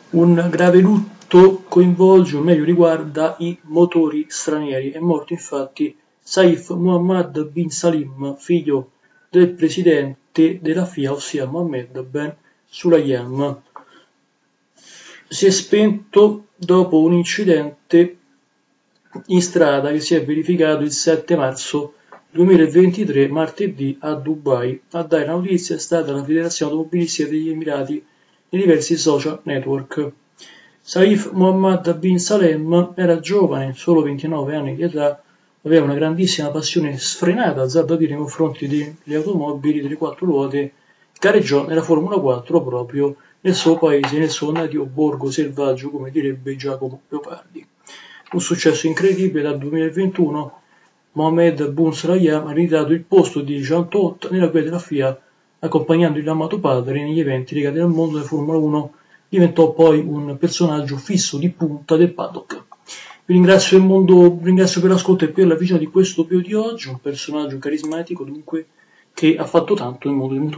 Un grave lutto coinvolge, o meglio riguarda, i motori stranieri. È morto infatti Saif Mohammed bin Salim, figlio del presidente della FIA, ossia Mohammed Ben Sulayem. Si è spento dopo un incidente in strada che si è verificato il 7 marzo 2023, martedì, a Dubai. A dare la notizia è stata la Federazione Automobilistica degli Emirati e diversi social network. Saif Mohammed bin Salem era giovane, solo 29 anni di età, aveva una grandissima passione sfrenata, azzardo a dire, nei confronti delle automobili delle quattro ruote, gareggiò nella Formula 4 proprio nel suo paese, nel suo nativo borgo selvaggio, come direbbe Giacomo Leopardi. Un successo incredibile. Dal 2021 Mohammed bin Sulayem ha ereditato il posto di Jean Todt nella guida della FIA, accompagnando il amato padre negli eventi legati al mondo della Formula 1. Diventò poi un personaggio fisso di punta del paddock. Vi ringrazio per l'ascolto e per la visione di questo video di oggi, un personaggio carismatico dunque che ha fatto tanto nel mondo del